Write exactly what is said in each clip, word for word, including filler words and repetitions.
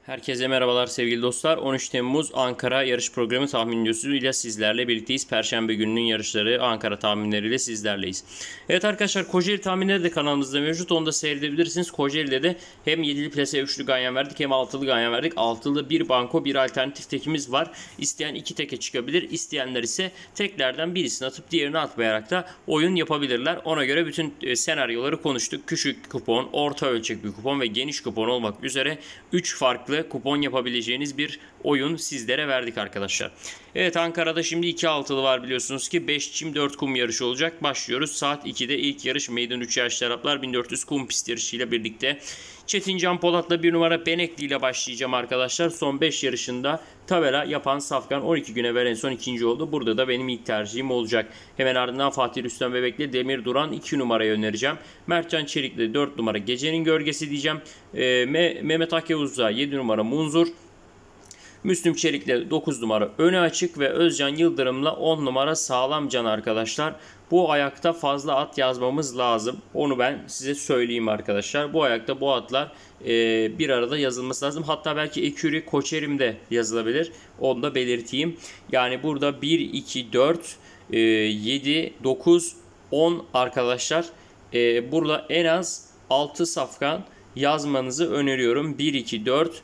Herkese merhabalar sevgili dostlar. on üç Temmuz Ankara yarış programı tahmin videosuyla sizlerle birlikteyiz. Perşembe gününün yarışları Ankara tahminleriyle sizlerleyiz. Evet arkadaşlar, Kocaeli tahminleri de kanalımızda mevcut. Onu da seyredebilirsiniz. Kocaeli'de de hem yedili plase üçlü ganyan verdik hem altılı ganyan verdik. Altılı bir banko bir alternatif tekimiz var. İsteyen iki teke çıkabilir. İsteyenler ise teklerden birisini atıp diğerini atmayarak da oyun yapabilirler. Ona göre bütün senaryoları konuştuk. Küçük kupon, orta ölçekli kupon ve geniş kupon olmak üzere üç farklı kupon yapabileceğiniz bir oyun sizlere verdik arkadaşlar. Evet, Ankara'da şimdi iki altılı var biliyorsunuz ki. beş çim dört kum yarışı olacak. Başlıyoruz. Saat ikide ilk yarış meydan üç yaş taraflar bin dört yüz kum pist yarışıyla birlikte. Çetin Can Polat'la bir numara Benekli ile başlayacağım arkadaşlar. Son beş yarışında tabela yapan Safkan on iki güne veren son ikinci oldu. Burada da benim ilk tercihim olacacak. Hemen ardından Fatih Rüstem Bebek'le Demir Duran iki numarayı önereceğim. Mertcan Çelik'le dört numara Gecenin Gölgesi diyeceğim. Ee, Mehmet Akyavuz'la yedi numara Munzur. Müslüm Çelik'le dokuz numara Öne Açık ve Özcan Yıldırım'la on numara Sağlam Can arkadaşlar. Bu ayakta fazla at yazmamız lazım. Onu ben size söyleyeyim arkadaşlar. Bu ayakta bu atlar e, bir arada yazılması lazım. Hatta belki Eküri Koçerim'de yazılabilir. Onu da belirteyim. Yani burada bir, iki, dört, e, yedi, dokuz, on arkadaşlar. E, burada en az altı safkan yazmanızı öneriyorum. bir, iki, dört,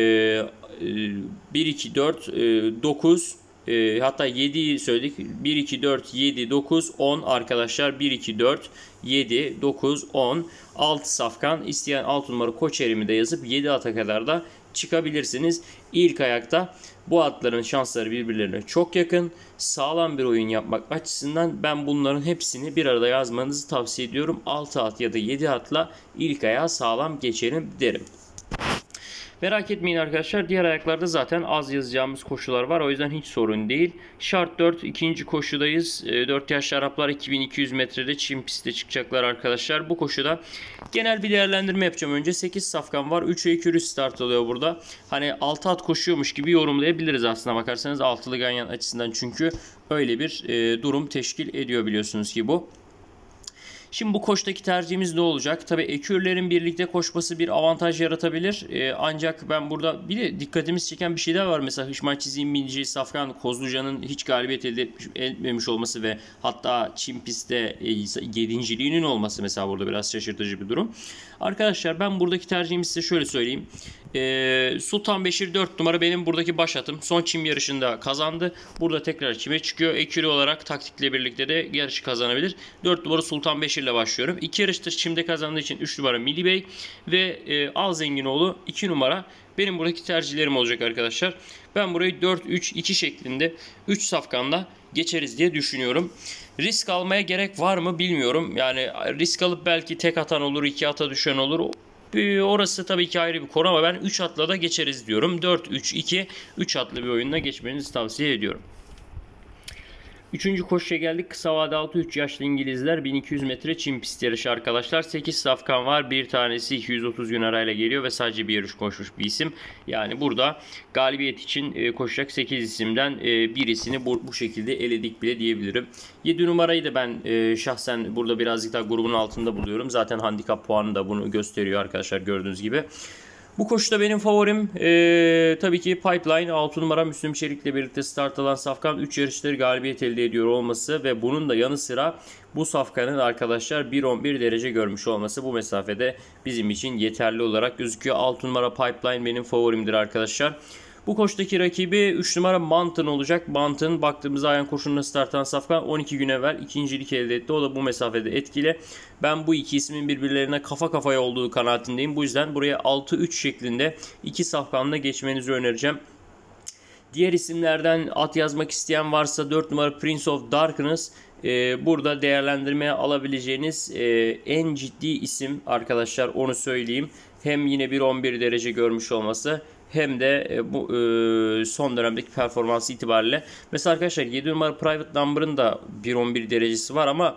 bir, iki, dört, dokuz, hatta yediyi söyledik. bir, iki, dört, yedi, dokuz, on arkadaşlar. bir, iki, dört, yedi, dokuz, on. altı safkan. İsteyen altı numara Koçerim'i de yazıp yedi ata kadar da çıkabilirsiniz. İlk ayakta bu atların şansları birbirlerine çok yakın. Sağlam bir oyun yapmak açısından ben bunların hepsini bir arada yazmanızı tavsiye ediyorum. altı at ya da yedi atla ilk ayağa sağlam geçelim derim. Merak etmeyin arkadaşlar, diğer ayaklarda zaten az yazacağımız koşular var, o yüzden hiç sorun değil. Şart dört ikinci koşudayız. dört yaşlı Araplar iki bin iki yüz metrede çim pistte çıkacaklar arkadaşlar. Bu koşuda genel bir değerlendirme yapacağım. Önce sekiz safkan var. üç ekürü start alıyor burada. Hani altı at koşuyormuş gibi yorumlayabiliriz aslına bakarsanız altılı ganyan açısından, çünkü öyle bir e, durum teşkil ediyor biliyorsunuz ki bu. Şimdi bu koştaki tercihimiz ne olacak? Tabii ekürlerin birlikte koşması bir avantaj yaratabilir. Ee, ancak ben burada bir de dikkatimiz çeken bir şey daha var. Mesela Hışman Çizim Binci Safkan Kozluca'nın hiç galibiyet elde etmemiş olması ve hatta çim pistte yedinciliğinin olması mesela burada biraz şaşırtıcı bir durum. Arkadaşlar ben buradaki tercihimi size şöyle söyleyeyim. Ee, Sultan Beşir dört numara benim buradaki baş atım. Son çim yarışında kazandı. Burada tekrar çime çıkıyor. Ekürü olarak taktikle birlikte de yarışı kazanabilir. dört numara Sultan Beşir ile başlıyorum. iki yarıştır çimde kazandığı için üç numara Milli Bey ve e, Al Zenginoğlu iki numara benim buradaki tercihlerim olacak arkadaşlar. Ben burayı dört üç iki şeklinde üç safkanla geçeriz diye düşünüyorum. Risk almaya gerek var mı bilmiyorum. Yani risk alıp belki tek atan olur, iki ata düşen olur. Orası tabii ki ayrı bir konu ama ben üç atla da geçeriz diyorum. dört üç iki üç atlı bir oyunla geçmenizi tavsiye ediyorum. Üçüncü koşuya geldik. Kısa vade altı üç yaşlı İngilizler bin iki yüz metre çim pist yarışı arkadaşlar. sekiz safkan var. Bir tanesi iki yüz otuz gün arayla geliyor ve sadece bir yarış koşmuş bir isim. Yani burada galibiyet için koşacak sekiz isimden birisini bu, bu şekilde eledik bile diyebilirim. yedi numarayı da ben şahsen burada birazcık daha grubun altında buluyorum. Zaten handikap puanı da bunu gösteriyor arkadaşlar, gördüğünüz gibi. Bu koşuda benim favorim ee, tabii ki Pipeline. altı numara Müslüm Çelik'le birlikte start alan safkan üç yarıştır galibiyet elde ediyor olması ve bunun da yanı sıra bu safkanın arkadaşlar bir on bir derece görmüş olması bu mesafede bizim için yeterli olarak gözüküyor. altı numara Pipeline benim favorimdir arkadaşlar. Bu koştaki rakibi üç numara Mountain olacak. Mountain baktığımızda ayağın koşuluna startan safkan on iki gün evvel ikincilik elde etti. O da bu mesafede etkili. Ben bu iki ismin birbirlerine kafa kafaya olduğu kanaatindeyim. Bu yüzden buraya altı üç şeklinde iki safkanla geçmenizi önereceğim. Diğer isimlerden at yazmak isteyen varsa dört numara Prince of Darkness. Ee, burada değerlendirmeye alabileceğiniz e, en ciddi isim arkadaşlar, onu söyleyeyim. Hem yine bir on bir derece görmüş olması hem de bu e, son dönemdeki performansı itibariyle. Mesela arkadaşlar yedi numara Private Number'ın da bir on bir derecesi var ama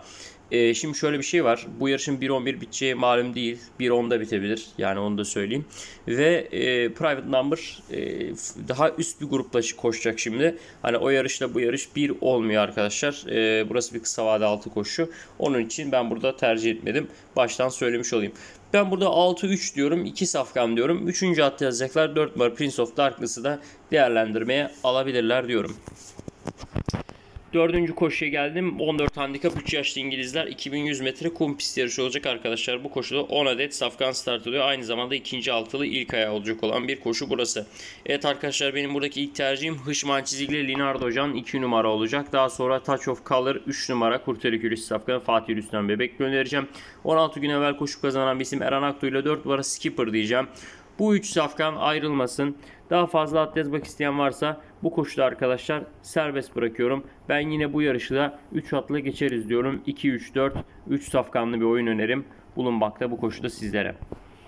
Ee, şimdi şöyle bir şey var. Bu yarışın bir on bir biteceği malum değil. bir onda bitebilir. Yani onu da söyleyeyim. Ve e, Private Number e, daha üst bir grupla koşacak şimdi. Hani o yarışla bu yarış bir olmuyor arkadaşlar. E, burası bir kısa vade altı koşu. Onun için ben burada tercih etmedim. Baştan söylemiş olayım. Ben burada altı üç diyorum. iki safkan diyorum. üçüncü at yazacaklar. dört numara Prince of Darkness'ı da değerlendirmeye alabilirler diyorum. Dördüncü koşuya geldim. on dört handikap üç yaşlı İngilizler iki bin yüz metre kum pist yarışı olacak arkadaşlar. Bu koşuda on adet safkan start alıyor. Aynı zamanda ikinci altılı ilk ayağı olacak olan bir koşu burası. Evet arkadaşlar, benim buradaki ilk tercihim Hışman çizgili Linardo Can iki numara olacak. Daha sonra Touch of Color üç numara Kurtarikülüs safkanı Fatih Rüstem Bebek göndereceğim. on altı gün evvel koşu kazanan bir isim Eren Aktu ile dört numara Skipper diyeceğim. Bu üç safkan ayrılmasın. Daha fazla at yazmak isteyen varsa bu koşuda arkadaşlar serbest bırakıyorum. Ben yine bu yarışı da üç atla geçeriz diyorum. iki üç dört üç safkanlı bir oyun önerim bulunmakta bu koşuda sizlere.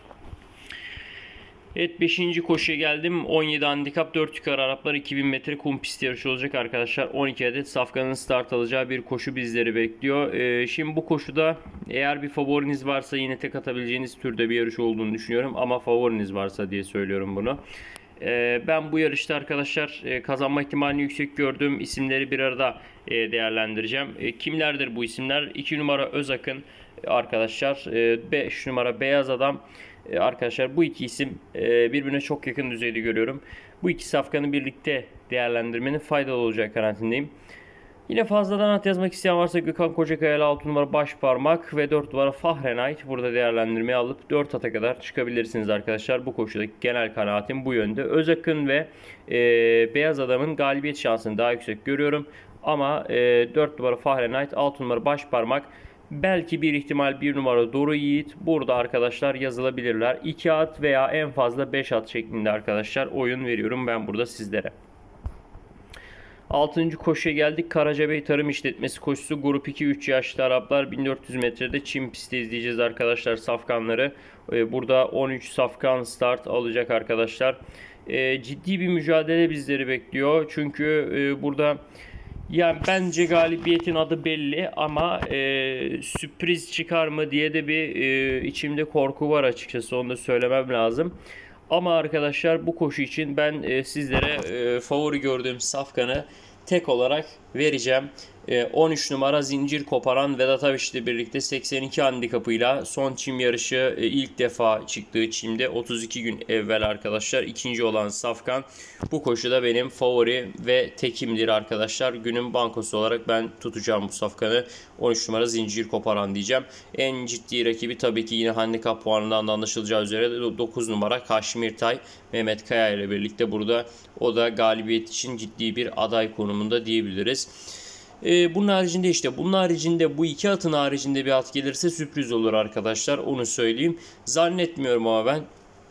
Evet, beşinci koşuya geldim. on yedi handikap dört yukarı Araplar iki bin metre kum pist yarışı olacak arkadaşlar. on iki adet safkanın start alacağı bir koşu bizleri bekliyor. Ee, şimdi bu koşuda eğer bir favoriniz varsa yine tek atabileceğiniz türde bir yarış olduğunu düşünüyorum. Ama favoriniz varsa diye söylüyorum bunu. Ee, ben bu yarışta arkadaşlar e, kazanma ihtimalini yüksek gördüğüm isimleri bir arada e, değerlendireceğim. E, kimlerdir bu isimler? iki numara Özakın arkadaşlar. E, beş numara Beyaz Adam. Arkadaşlar bu iki isim birbirine çok yakın düzeyde görüyorum. Bu iki safkanı birlikte değerlendirmenin faydalı olacağı kanaatindeyim. Yine fazladan at yazmak isteyen varsa Gökhan Kocakaya ile altı numara Başparmak ve dört numara Fahrenheit burada değerlendirmeye alıp dört ata kadar çıkabilirsiniz arkadaşlar. Bu koşudaki genel kanaatim bu yönde. Özakın ve e, Beyaz Adam'ın galibiyet şansını daha yüksek görüyorum. Ama e, dört numara Fahrenheit, altı numara Başparmak, belki bir ihtimal bir numara Doru Yiğit burada arkadaşlar yazılabilirler. iki at veya en fazla beş at şeklinde arkadaşlar oyun veriyorum ben burada sizlere. altıncı koşuya geldik. Karacabey Tarım İşletmesi koşusu. Grup iki üç yaşlı Araplar bin dört yüz metrede çim pistte izleyeceğiz arkadaşlar safkanları. Burada on üç safkan start alacak arkadaşlar. Ciddi bir mücadele bizleri bekliyor. Çünkü burada yani bence galibiyetin adı belli ama e, sürpriz çıkar mı diye de bir e, içimde korku var açıkçası, onu da söylemem lazım. Ama arkadaşlar bu koşu için ben e, sizlere e, favori gördüğüm safkanı tek olarak vereceğim. on üç numara Zincir Koparan Vedat Aviş ile birlikte seksen iki handikapıyla son çim yarışı ilk defa çıktığı çimde otuz iki gün evvel arkadaşlar ikinci olan safkan. Bu koşuda benim favori ve tekimdir arkadaşlar. Günün bankosu olarak ben tutacağım bu safkanı. on üç numara Zincir Koparan diyeceğim. En ciddi rakibi tabii ki yine handikap puanından da anlaşılacağı üzere dokuz numara Kaşmir Tay Mehmet Kaya ile birlikte burada o da galibiyet için ciddi bir aday konumunda diyebiliriz. Ee, bunun haricinde işte bunun haricinde bu iki atın haricinde bir at gelirse sürpriz olur arkadaşlar, onu söyleyeyim. Zannetmiyorum ama ben.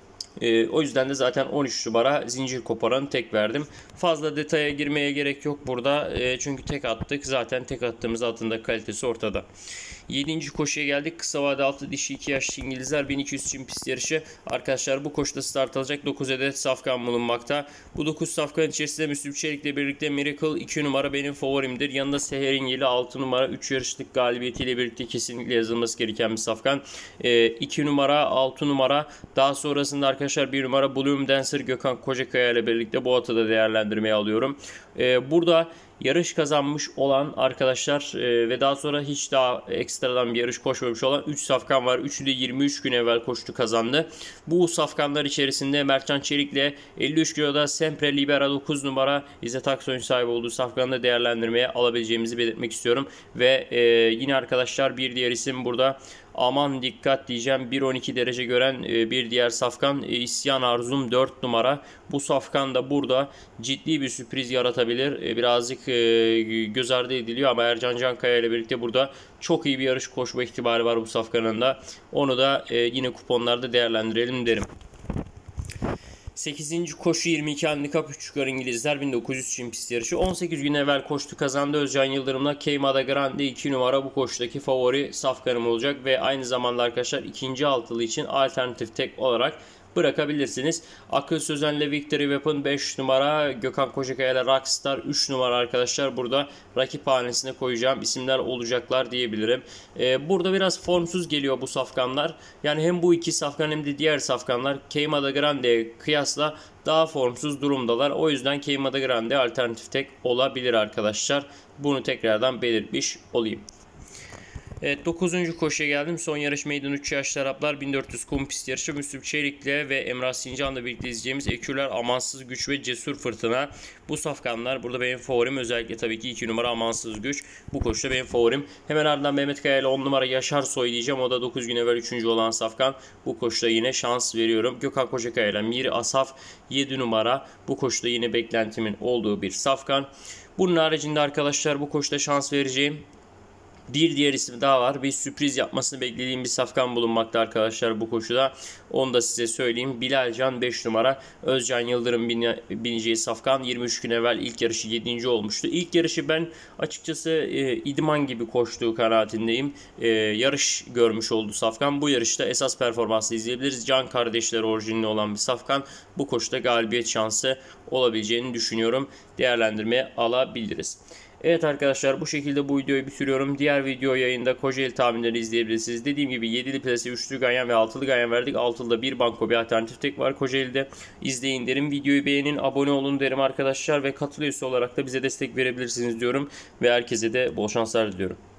Ee, o yüzden de zaten on üç numara Zincir Koparan'ı tek verdim. Fazla detaya girmeye gerek yok burada. E, çünkü tek attık. Zaten tek attığımız atın da kalitesi ortada. yedinci koşuya geldik. Kısa vade altı dişi iki yaşlı İngilizler bin iki yüz çim pist yarışı. Arkadaşlar bu koşuda start alacak dokuz adet safkan bulunmakta. Bu dokuz safkan içerisinde Müslüm Çelik ile birlikte Miracle iki numara benim favorimdir. Yanında Seherin Yeli altı numara üç yarışlık galibiyetiyle birlikte kesinlikle yazılması gereken bir safkan. E, iki numara altı numara daha sonrasında arkadaşlar bir numara Bloom Dancer Gökhan Kocakaya ile birlikte bu atı da değerlendirmeye alıyorum. E, burada yarış kazanmış olan arkadaşlar e, ve daha sonra hiç daha ekstradan bir yarış koşmamış olan üç safkan var. Üçü de yirmi üç gün evvel koştu, kazandı. Bu safkanlar içerisinde Mertcan Çelik ile elli üç kiloda Sempre Libera dokuz numara İzzet Aksoy'un sahibi olduğu safkanı da değerlendirmeye alabileceğimizi belirtmek istiyorum. Ve e, yine arkadaşlar bir diğer isim burada. Aman dikkat diyeceğim. bir on iki derece gören bir diğer safkan İsyan Arzum dört numara. Bu safkan da burada ciddi bir sürpriz yaratabilir. Birazcık göz ardı ediliyor ama Ercan Cankaya ile birlikte burada çok iyi bir yarış koşma ihtimali var bu safkanın da. Onu da yine kuponlarda değerlendirelim derim. sekizinci koşu yirmi iki handikap üç yukarı İngilizler bin dokuz yüz çim pist yarışı. on sekiz gün evvel koştu, kazandı Özcan Yıldırım'la. Keimada Grande iki numara bu koşudaki favori safkanım olacak ve aynı zamanda arkadaşlar ikinci altılı için alternatif tek olarak bırakabilirsiniz. Akıl Sözen'le Victory Weapon beş numara, Gökhan Kocakaya ile Rockstar üç numara arkadaşlar. Burada rakip hanesine koyacağım isimler olacaklar diyebilirim. Ee, burada biraz formsuz geliyor bu safkanlar. Yani hem bu iki safkan hem de diğer safkanlar Queimada Grande'ye kıyasla daha formsuz durumdalar. O yüzden Queimada Grande alternatif tek olabilir arkadaşlar. Bunu tekrardan belirtmiş olayım. Evet, dokuzuncu koşuya geldim. Son yarış meydan üç yaşlı Araplar bin dört yüz kum pist yarışı. Müslüm Çelik'le ve Emrah Sincan'la birlikte izleyeceğimiz Eküler, Amansız Güç ve Cesur Fırtına. Bu safkanlar burada benim favorim. Özellikle tabii ki iki numara Amansız Güç. Bu koşuda benim favorim. Hemen ardından Mehmet Kaya ile on numara Yaşar Soy diyeceğim. O da dokuz gün evvel üçüncü olan safkan. Bu koşuda yine şans veriyorum. Gökhan Kocakaya ile Miri Asaf yedi numara. Bu koşuda yine beklentimin olduğu bir safkan. Bunun haricinde arkadaşlar bu koşuda şans vereceğim bir diğer isim daha var. Bir sürpriz yapmasını beklediğim bir safkan bulunmakta arkadaşlar bu koşuda. Onu da size söyleyeyim. Bilalcan beş numara. Özcan Yıldırım bineceği safkan. yirmi üç gün evvel ilk yarışı yedinci olmuştu. İlk yarışı ben açıkçası e, idman gibi koştuğu kanaatindeyim. E, yarış görmüş oldu safkan. Bu yarışta esas performansını izleyebiliriz. Can kardeşleri orijinli olan bir safkan. Bu koşuda galibiyet şansı olabileceğini düşünüyorum. Değerlendirmeye alabiliriz. Evet arkadaşlar, bu şekilde bu videoyu bitiriyorum. Diğer video yayında Kocaeli tahminleri izleyebilirsiniz. Dediğim gibi yedili plase, üçlü ganyan ve altılı ganyan verdik. Altılıda bir banko, bir alternatif tek var Kocaeli'de. İzleyin derim. Videoyu beğenin, abone olun derim arkadaşlar ve katıl üyesi olarak da bize destek verebilirsiniz diyorum. Ve herkese de bol şanslar diliyorum.